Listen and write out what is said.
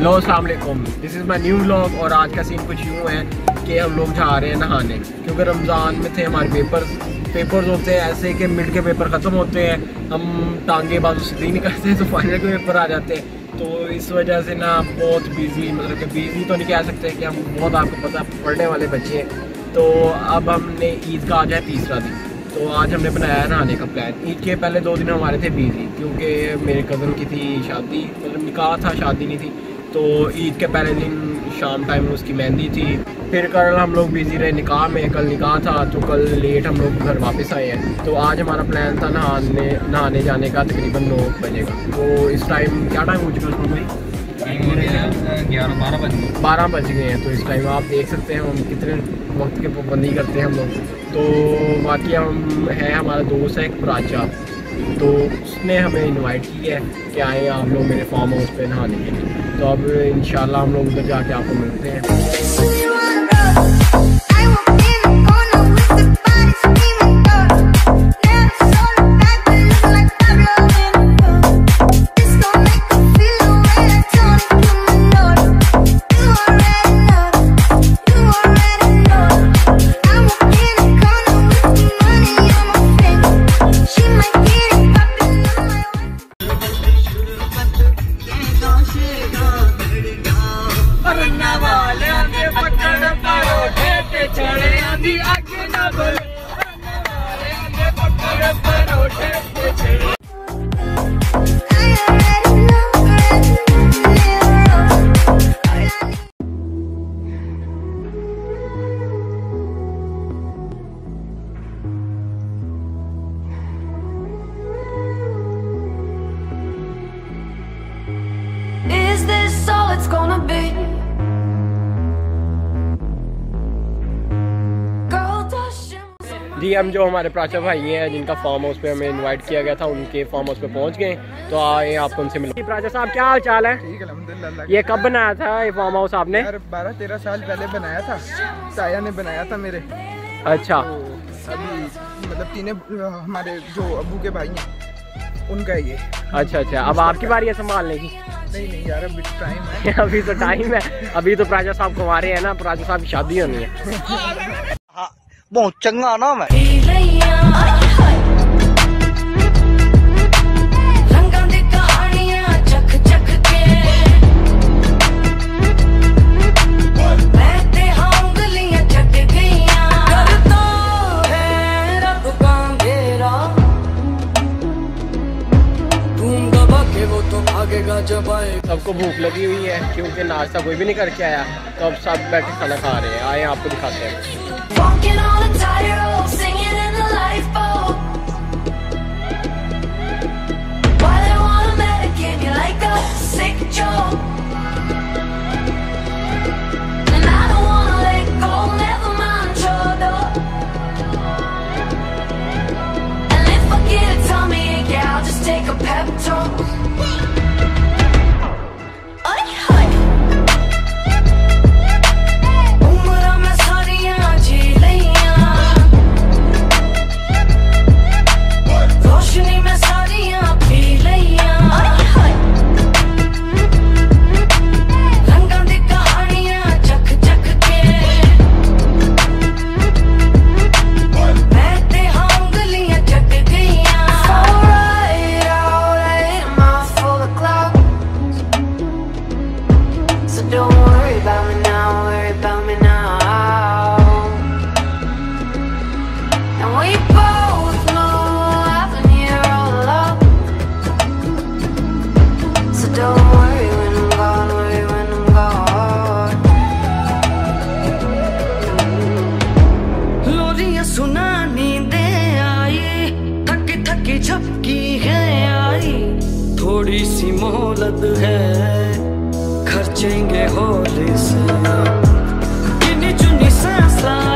Hello अस्सलाम वालेकुम, this is my new vlog. और आज का सीन कुछ यूँ है कि हम लोग जा रहे हैं नहाने, क्योंकि रमज़ान में थे हमारे पेपर्स होते हैं ऐसे कि मिड के पेपर ख़त्म होते हैं, हम टांगे बाजू सीधी नहीं करते तो फाइनल के पेपर आ जाते हैं। तो इस वजह से ना बहुत बिज़ी, मतलब कि बिज़ी तो नहीं कह सकते कि हम बहुत, आपको पता पढ़ने वाले बच्चे हैं। तो अब हमने ईद का आज है तीसरा दिन, तो आज हमने बनाया नहाने का प्लान। ईद के पहले 2 दिन हमारे थे बिज़ी, क्योंकि मेरे कज़न की थी शादी, मतलब निकाह था, शादी नहीं थी। तो ईद के पहले दिन शाम टाइम उसकी मेहंदी थी। फिर कल हम लोग बिज़ी रहे निकाह में, कल निकाह था तो कल लेट हम लोग घर वापस आए हैं। तो आज हमारा प्लान था नहाने जाने का तकरीबन 9 बजे का। तो इस टाइम क्या टाइम हो चुका है उसमें? 12 बज गए हैं। तो इस टाइम आप देख सकते हैं हम कितने वक्त की पाबंदी करते हैं हम लोग। तो बाकी हम है, हमारा दोस्त है एक पराचा, तो उसने हमें इनवाइट किया है कि आए आप लोग मेरे फार्म हाउस पे नहाने के लिए। तो अब इंशाल्लाह हम लोग उधर जाके आपको मिलते हैं। Is this all it's gonna be? जी, हम जो हमारे प्राचा भाई हैं जिनका फार्म हाउस पे हमें इनवाइट किया गया था, उनके फार्म हाउस पे पहुंच गए। तो आए आपको उनसे मिले। प्राचा साहब क्या हाल चाल है? ठीक है, अल्हम्दुलिल्लाह। ये कब बनाया था ये फार्म हाउस आपने? 12-13 साल पहले बनाया था, साया ने बनाया था मेरे। अच्छा। तो अभी मतलब तीनों हमारे जो अबू के भाई हैं उनका ये। अच्छा, अब आपकी बारी है संभालने की? नहीं यार, अभी टाइम है। अभी तो टाइम है, अभी तो प्राचा साहब कुंवारे हैं ना, प्राचा साहब की शादी होनी है। बहुत चंगा नाम है। सबको भूख लगी हुई है क्योंकि नाश्ता कोई भी नहीं करके आया, तो अब सब बैठे खाना खा रहे हैं। आए आपको दिखाते हैं। थोड़ी सी मोहलत है, खर्चेंगे होली से, गिनी चुनी सांसा